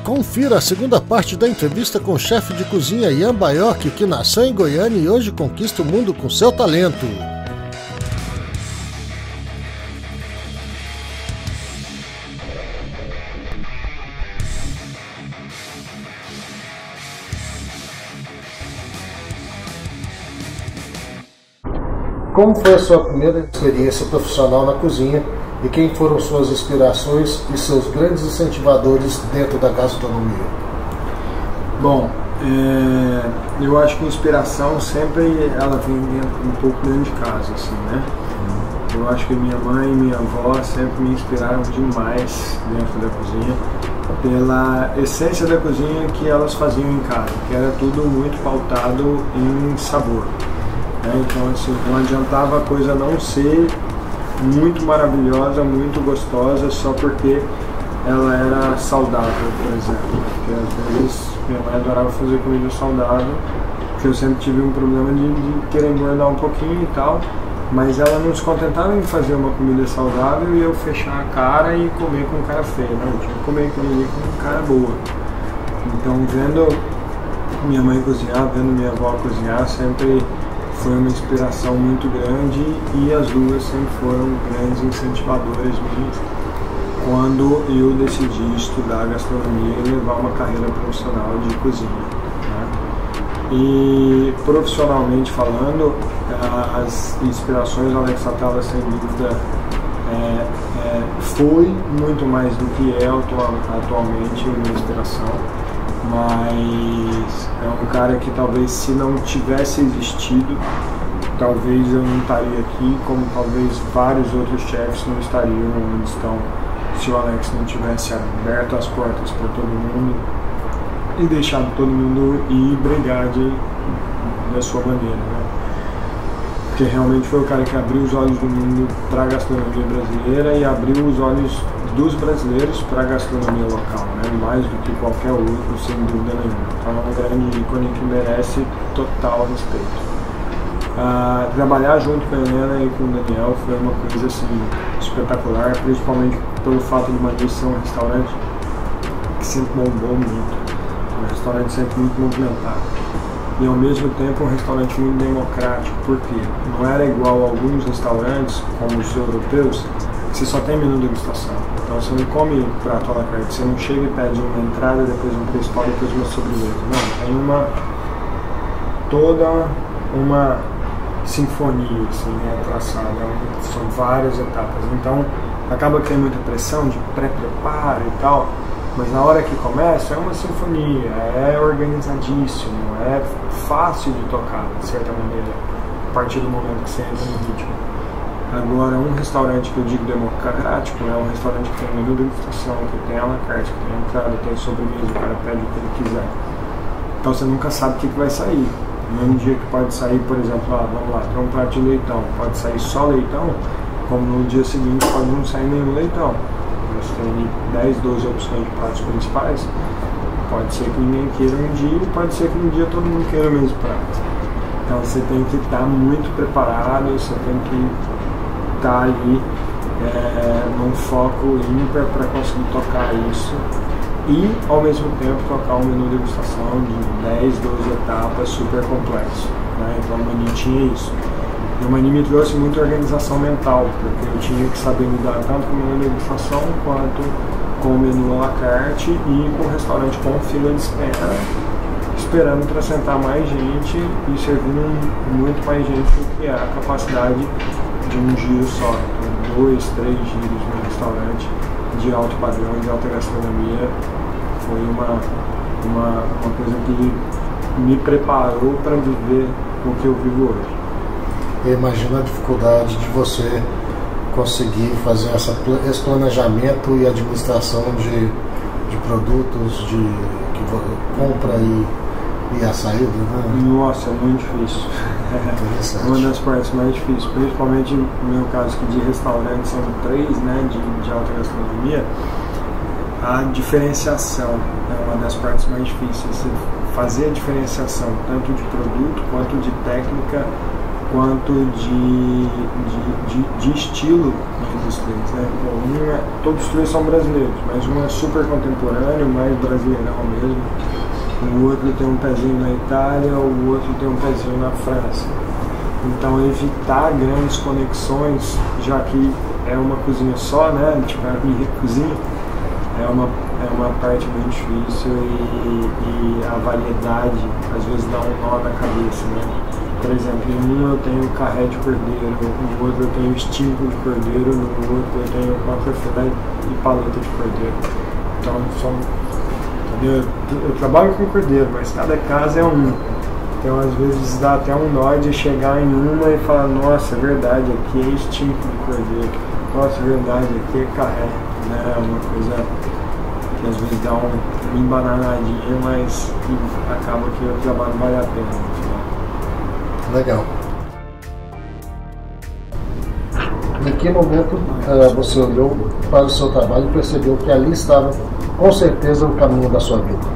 Confira a segunda parte da entrevista com o chefe de cozinha Ian Baiocchi, que nasceu em Goiânia e hoje conquista o mundo com seu talento. Como foi a sua primeira experiência profissional na cozinha e quem foram suas inspirações e seus grandes incentivadores dentro da gastronomia? Bom, eu acho que a inspiração sempre ela vem um pouco dentro de casa, assim, né? Eu acho que minha mãe e minha avó sempre me inspiraram demais dentro da cozinha, pela essência da cozinha que elas faziam em casa, que era tudo muito pautado em sabor. Então, assim, não adiantava a coisa não ser muito maravilhosa, muito gostosa, só porque ela era saudável, por exemplo. Porque às vezes minha mãe adorava fazer comida saudável, porque eu sempre tive um problema de querer engordar um pouquinho e tal, mas ela não se contentava em fazer uma comida saudável e eu fechar a cara e comer com cara feia. Não, eu tinha que comer comida com cara boa. Então, vendo minha mãe cozinhar, vendo minha avó cozinhar, sempre foi uma inspiração muito grande e as duas sempre foram grandes incentivadoras minhas quando eu decidi estudar gastronomia e levar uma carreira profissional de cozinha, né? E profissionalmente falando, as inspirações do Alex Atala, sem dúvida, foi muito mais do que é atualmente a minha inspiração. Mas é um cara que talvez, se não tivesse existido, talvez eu não estaria aqui, como talvez vários outros chefs não estariam onde estão, se o Alex não tivesse aberto as portas para todo mundo e deixado todo mundo ir brigar da sua maneira, né? Porque realmente foi o cara que abriu os olhos do mundo para a gastronomia brasileira e abriu os olhos dos brasileiros para a gastronomia local, né? Mais do que qualquer outro, sem dúvida nenhuma. Então é um grande ícone que merece total respeito. Trabalhar junto com a Helena e com o Daniel foi uma coisa assim, espetacular, principalmente pelo fato de Mani ser um restaurante que sempre bombou muito, um restaurante sempre muito movimentado. E ao mesmo tempo um restaurante muito democrático, porque não era igual a alguns restaurantes, como os europeus, que você só tem menu degustação. Então você não come prato à la carte, você não chega e pede uma entrada, depois um principal, depois uma sobremesa. Não, tem toda uma sinfonia assim, traçada, são várias etapas. Então acaba que tem muita pressão de pré-preparo e tal, mas na hora que começa é uma sinfonia, é organizadíssimo, é fácil de tocar, de certa maneira, a partir do momento que você entra no ritmo. Agora, um restaurante que eu digo democrático é um restaurante que tem menu de degustação, que tem à la carte, que tem entrada, tem sobremesa, o cara pede o que ele quiser. Então você nunca sabe o que vai sair. No mesmo dia que pode sair, por exemplo, vamos lá, tem um prato de leitão, pode sair só leitão, como no dia seguinte pode não sair nenhum leitão. Você tem 10, 12 opções de pratos principais, pode ser que ninguém queira um dia e pode ser que um dia todo mundo queira o mesmo prato. Então você tem que estar muito preparado, você tem que estar ali num foco ímpar para conseguir tocar isso e ao mesmo tempo tocar um menu de degustação de 10, 12 etapas super complexo, né? Então o Mani tinha isso. E o Mani me trouxe muita organização mental, porque eu tinha que saber lidar tanto com o menu de degustação quanto com o menu à la carte e com o restaurante com fila de espera, esperando para sentar mais gente e servindo muito mais gente do que a capacidade de um giro só. Então 2, 3 giros no restaurante de alto padrão, de alta gastronomia, foi uma coisa que me preparou para viver o que eu vivo hoje. Eu imagino a dificuldade de você conseguir fazer esse planejamento e administração de produtos, de compra e a saída, né? Nossa, é muito difícil. Uma das partes mais difíceis, principalmente no meu caso, que de restaurante são 3, né, de alta gastronomia, a diferenciação é uma das partes mais difíceis. Você fazer a diferenciação tanto de produto quanto de técnica, quanto de estilo entre os três, né? Todos os três são brasileiros, mas um é super contemporâneo, mais brasileirão mesmo. O outro tem um pezinho na Itália, o outro tem um pezinho na França. Então evitar grandes conexões, já que é uma cozinha só, né? Tipo, é a minha cozinha, é uma parte muito difícil e a variedade às vezes dá um nó na cabeça, né? Por exemplo, em um eu tenho carré de cordeiro, no outro eu tenho estímulo de cordeiro, no outro eu tenho contrafilé e paleta de cordeiro. Então eu trabalho com cordeiro, mas cada casa é um. Então às vezes dá até um nó de chegar em uma e falar, nossa, é verdade, aqui é estímulo de cordeiro, nossa, é verdade, aqui é carré, né? É uma coisa que às vezes dá uma embananadinha, mas acaba que o trabalho vale a pena. Legal. Em que momento você olhou para o seu trabalho e percebeu que ali estava, com certeza, o caminho da sua vida?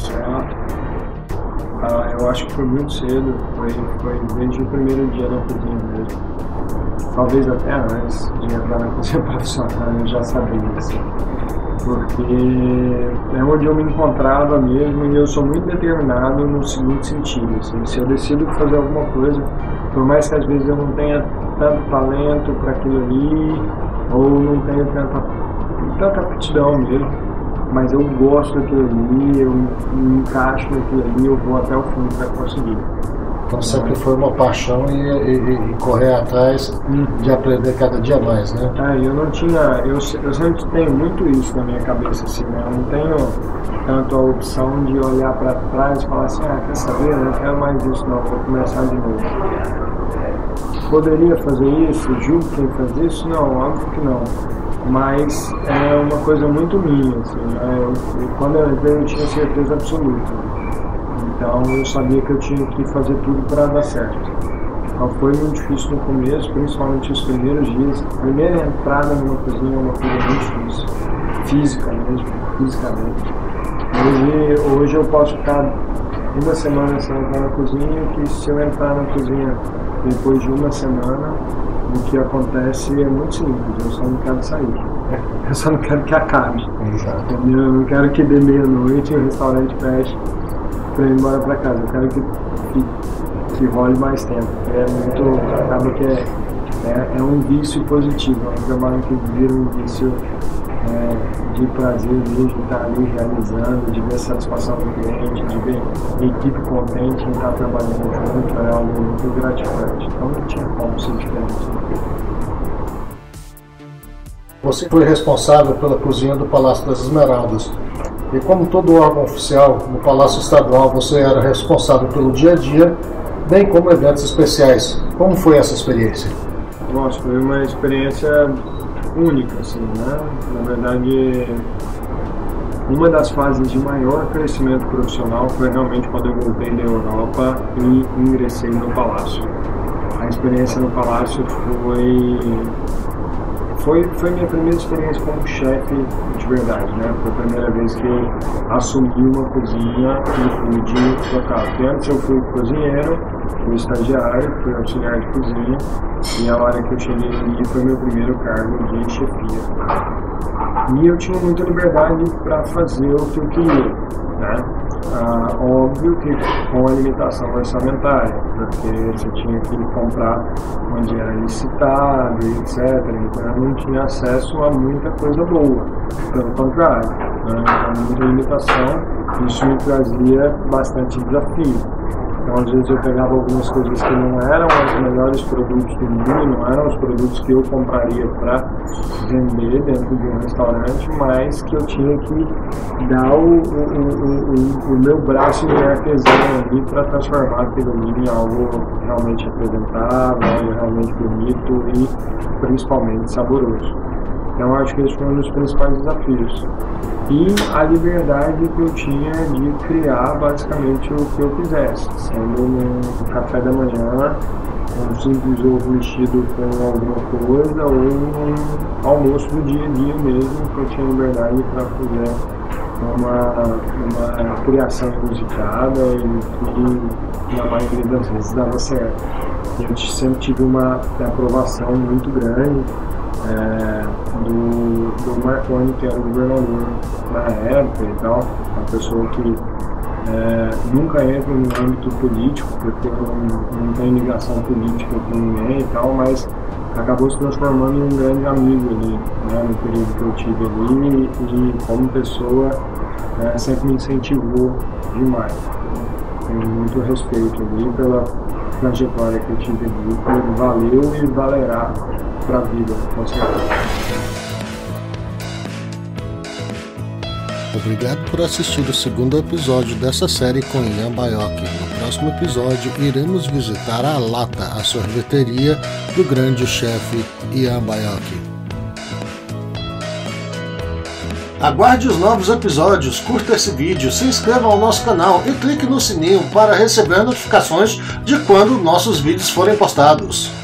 Eu acho que foi muito cedo, foi desde o primeiro dia na cozinha mesmo. Talvez até antes de entrar na cozinha profissional, eu já sabia isso. Porque é onde eu me encontrava mesmo e eu sou muito determinado no seguinte sentido, assim, se eu decido fazer alguma coisa, por mais que às vezes eu não tenha tanto talento para aquilo ali, ou não tenha tanta aptidão mesmo, mas eu gosto daquilo ali, eu me encaixo naquilo ali, eu vou até o fim para conseguir. Então sempre foi uma paixão e correr atrás de aprender cada dia mais, né? Eu sempre tenho muito isso na minha cabeça, assim, né? Eu não tenho tanto a opção de olhar para trás e falar assim, quer saber, eu não quero mais isso não, vou começar de novo. Poderia fazer isso? Julgo quem faz isso? Não, óbvio que não. Mas é uma coisa muito minha, assim, né? Quando eu entrei eu tinha certeza absoluta. Então eu sabia que eu tinha que fazer tudo para dar certo. Então foi muito difícil no começo, principalmente os primeiros dias. A primeira entrada numa cozinha é uma coisa muito difícil, fisicamente. Hoje eu posso ficar uma semana sem entrar na cozinha, que se eu entrar na cozinha depois de uma semana, o que acontece é muito simples, eu só não quero sair. Eu só não quero que acabe. Exato. Eu não quero que dê meia-noite e o restaurante feche para ir embora para casa. Eu quero que role mais tempo. Acaba que é um vício positivo, é um trabalho que vira um vício de prazer mesmo, de estar ali realizando, de ver satisfação do cliente, de ver a equipe contente em estar trabalhando junto, é algo muito gratificante. Então não tinha como ser diferente. Você foi responsável pela cozinha do Palácio das Esmeraldas. E como todo órgão oficial, no Palácio Estadual você era responsável pelo dia a dia, bem como eventos especiais. Como foi essa experiência? Nossa, foi uma experiência única, assim, né? Na verdade, uma das fases de maior crescimento profissional foi realmente quando eu voltei da Europa e ingressei no Palácio. A experiência no Palácio foi minha primeira experiência como chefe de verdade, né? Foi a primeira vez que eu assumi uma cozinha e pude tocar. Porque antes eu fui cozinheiro, fui estagiário, fui auxiliar de cozinha e a hora que eu cheguei ali foi meu primeiro cargo de chefia. E eu tinha muita liberdade para fazer o que eu queria, né? Óbvio que com a limitação orçamentária, porque você tinha que comprar onde era licitado, etc. Então eu não tinha acesso a muita coisa boa, pelo contrário, né? Então, muita limitação, isso me trazia bastante desafio. Então, às vezes eu pegava algumas coisas que não eram os melhores produtos do mundo, não eram os produtos que eu compraria para vender dentro de um restaurante, mas que eu tinha que dar o meu braço de artesão ali para transformar aquilo ali em algo realmente apresentável, algo realmente bonito e principalmente saboroso. Então, acho que esse foi um dos principais desafios. E a liberdade que eu tinha de criar basicamente o que eu quisesse, sendo um café da manhã, um simples ovo mexido com alguma coisa, ou um almoço do dia a dia mesmo, que eu tinha liberdade para fazer uma criação inusitada e que na maioria das vezes dava certo. eu sempre tive uma aprovação muito grande do Marconi, que era o governador na época e tal, uma pessoa que nunca entra no âmbito político, porque não tem ligação política com ninguém e tal, mas acabou se transformando em um grande amigo ali, né, no período que eu tive ali, e como pessoa sempre me incentivou demais. Tenho muito respeito ali pela trajetória que eu tive ali, que valeu e valerá para a vida, com certeza. Obrigado por assistir o segundo episódio dessa série com Ian Baiocchi. No próximo episódio, iremos visitar a Lata, a sorveteria do grande chefe Ian Baiocchi. Aguarde os novos episódios, curta esse vídeo, se inscreva ao nosso canal e clique no sininho para receber notificações de quando nossos vídeos forem postados.